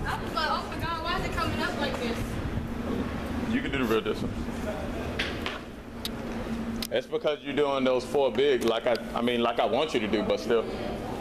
I was like, oh my God, why is it coming up like this? You can do the real distance. It's because you're doing those 4 big, like I want you to do, but still.